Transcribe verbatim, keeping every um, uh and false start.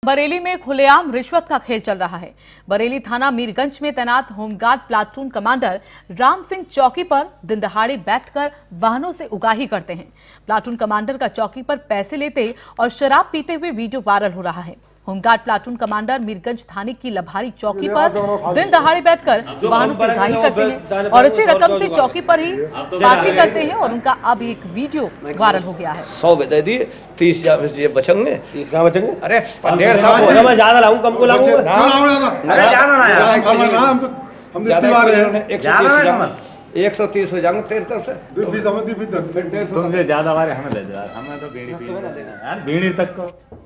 बरेली में खुलेआम रिश्वत का खेल चल रहा है। बरेली थाना मीरगंज में तैनात home guard platoon commander Ram Singh चौकी पर दिन दहाड़े बैठकर वाहनों से उगाही करते हैं। प्लाटून कमांडर का चौकी पर पैसे लेते और शराब पीते हुए वीडियो वायरल हो रहा है। होमगार्ड प्लाटून कमांडर मीरगंज थाने की लभारी चौकी पर दिन दहाड़े बैठकर वाहनों से उगाही करते हैं और इसी रकम से चौकी पर ही पार्टी करते हैं और उनका अब एक वीडियो वायरल हो गया है। सौ दे दिए, तीस ये बचेंगे। तीस कहाँ बचेंगे? अरे डेढ़ सौ मैं ज्यादा लाऊं कम को लाऊं? अरे ज्यादा ना यार, हम इतनी बार है एक सौ तीस हो जाएंगे तेरे तरफ से। तुमसे ज्यादा बारे हमें दे दो यार, हमें तो बीड़ी पी यार, बीड़ी तक को